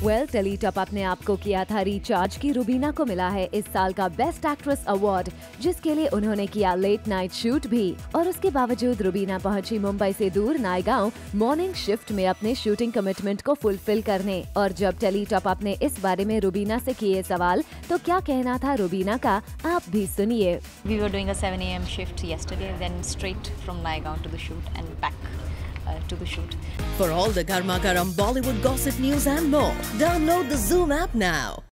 टेलीटॉप ने आपको किया था रिचार्ज की रुबीना को मिला है इस साल का बेस्ट एक्ट्रेस अवार्ड, जिसके लिए उन्होंने किया लेट नाइट शूट भी। और उसके बावजूद रुबीना पहुंची मुंबई से दूर नायगांव मॉर्निंग शिफ्ट में अपने शूटिंग कमिटमेंट को फुलफिल करने। और जब टेलीटॉप ने इस बारे में रुबीना से किए सवाल तो क्या कहना था रुबीना का, आप भी सुनिए। We were doing a 7 a.m. shift yesterday, then straight from Naigaon to the shoot and back to the shoot. For all the Garma Garam Bollywood gossip news and more, download the Zoom app now.